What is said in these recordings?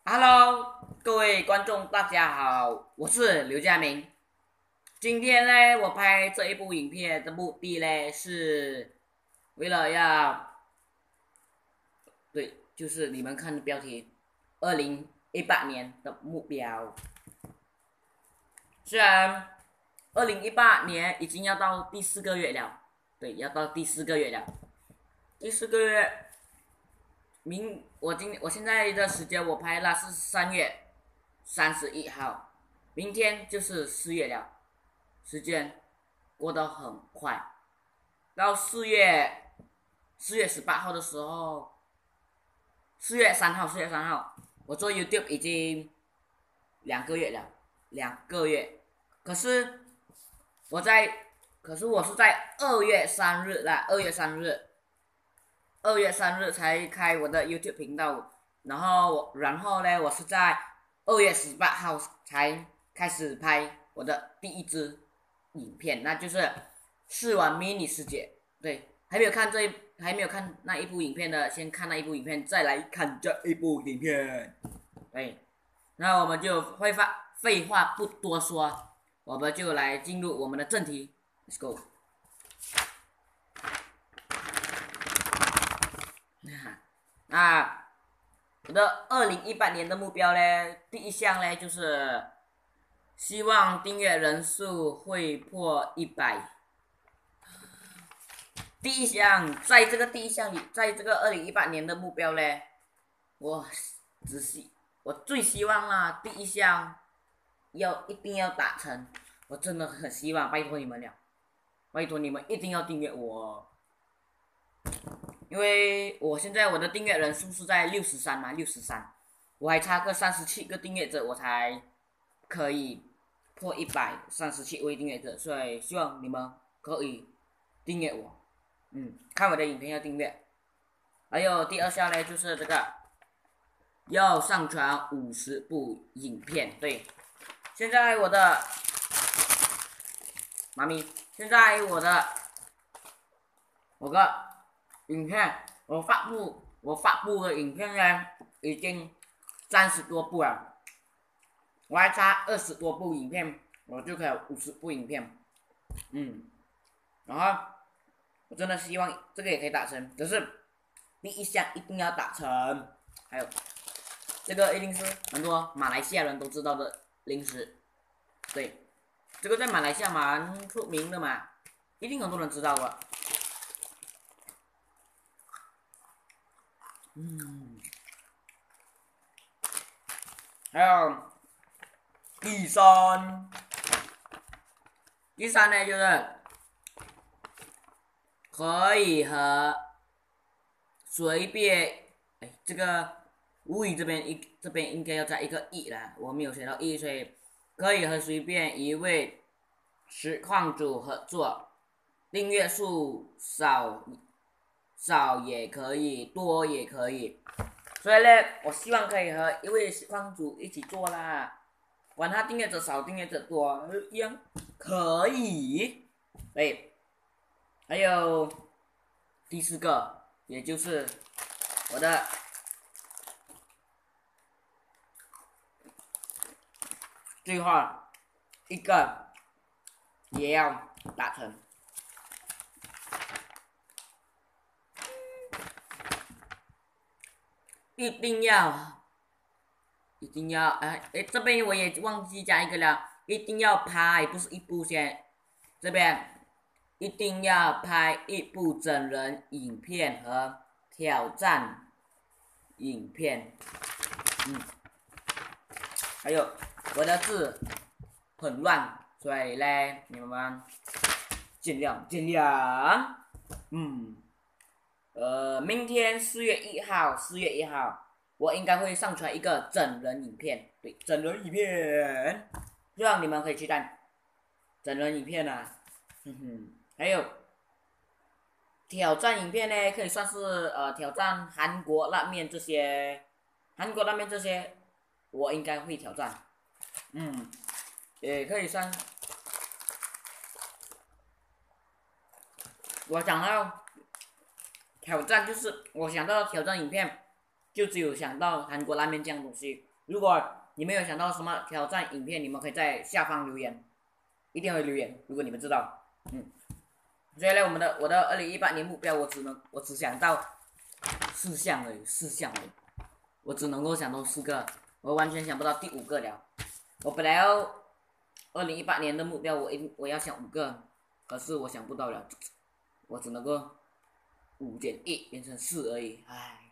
Hello，各位观众，大家好，我是刘佳明。今天呢，我拍这一部影片的目的呢，是为了对，就是你们看的标题，2018年的目标。虽然2018年已经要到第四个月了，对，要到第四个月了。第四个月，我现在的时间我拍了是3月31号，明天就是4月了，时间过得很快。到4月18号的时候，4月3号，我做 YouTube 已经2个月了，2个月。可是我在，可是我是在2月3日啦，2月3日才开我的 YouTube 频道，然后呢，我是在2月18号才开始拍我的第一支影片，那就是试玩迷你世界。对，还没有看那一部影片的，先看那一部影片，再来看这一部影片。对，那我们就废话不多说，我们就来进入我们的正题。Let's go。那我的2018年的目标呢，第一项呢就是希望订阅人数会破100。第一项里，在这个2018年的目标呢，我我最希望第一项一定要达成，我真的很希望，拜托你们了，拜托你们一定要订阅我。因为我的订阅人数是在63嘛，63，我还差个37个订阅者，我才可以破137位订阅者，所以希望你们可以订阅我，看我的影片要订阅。还有第二项呢，就是这个要上传50部影片。对，现在我的妈咪，现在我的影片，我发布的影片呢，已经30多部了，我还差20多部影片，我就可以有50部影片。然后我真的希望这个也可以达成，可是第一项一定要达成。还有这个一定是很多马来西亚人都知道的零食，对，这个在马来西亚蛮出名的嘛，一定很多人知道的。还有第三，呢就是可以和随便，这个无语这边应该要加一个一啦，我没有写到一，所以可以和随便一位实况主合作，订阅数少也可以，多也可以。所以呢，我希望可以和一位实况主一起做啦，管他订阅者少订阅者多一样可以。对，还有第四个，也就是我的最后一个也要达成。一定要，这边我也忘记加一个了，一定要拍，不是一部先，这边一定要拍一部整人影片和挑战影片。还有我的字很乱，所以呢，你们见谅见谅。明天4月1号，我应该会上传一个整人影片，对，整人影片，希望你们可以期待整人影片啊。还有挑战影片呢，可以算是挑战韩国拉面这些，我应该会挑战。也可以算，我想到挑战就是我想到挑战影片，就只有想到韩国拉面这样东西。 如果你们有想到什么挑战影片，你们可以在下方留言，一定会留言。如果你们知道，所以呢，我的2018年目标，我只想到4项而已，我只能够想到4个，我完全想不到第5个了。我本来要2018年的目标，我要想5个，可是我想不到了，我只能够5减1变成4而已，唉。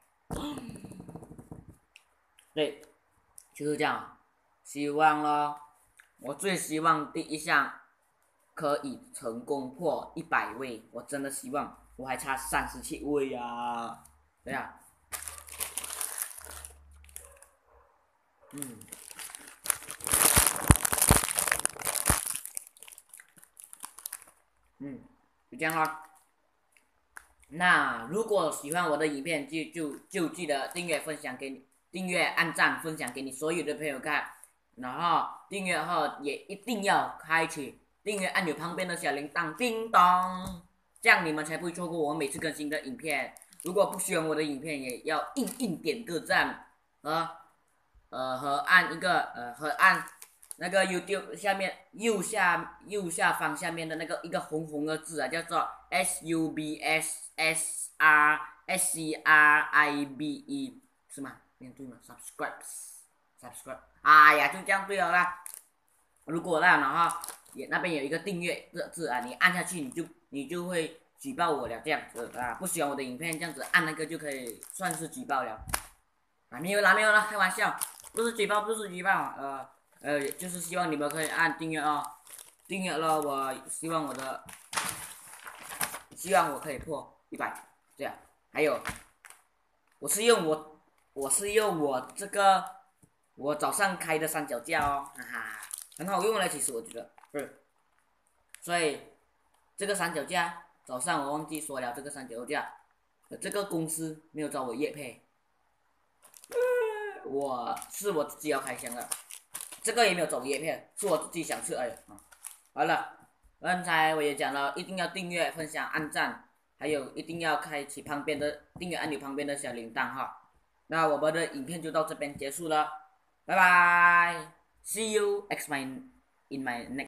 对，就是这样。希望咯，我最希望第一项可以成功破100位，我真的希望，我还差37位呀。对呀，就这样咯。那如果喜欢我的影片，就记得订阅、分享给你，订阅、按赞、分享给你所有的朋友看。然后订阅后也一定要开启订阅按钮旁边的小铃铛，叮咚，这样你们才不会错过我每次更新的影片。如果不喜欢我的影片，也要硬点个赞和按那个 YouTube 下面右下方下面的那个一个红的字啊，叫做 SUBSSRSCRIBE 是吗？念对吗 ？Subscribe，哎呀，就这样对了啦。如果然后也那边有一个订阅的字啊，你按下去你就会举报我了，这样子啊，不喜欢我的影片，这样子按那个就可以算是举报了。没有啦，开玩笑，不是举报，就是希望你们可以按订阅哦，订阅了，希望我可以破100，这样。还有，我是用这个我早上开的三脚架哦，哈哈，很好用了，其实我觉得，所以这个三脚架早上我忘记说了，这个三脚架，这个公司没有找我业配。我自己要开箱的，这个也没有走叶片，是我自己想吃而已啊。好了，刚才我也讲了，一定要订阅、分享、按赞，还有一定要开启旁边的订阅按钮旁边的小铃铛哈。那我们的影片就到这边结束了，拜拜，See you in my next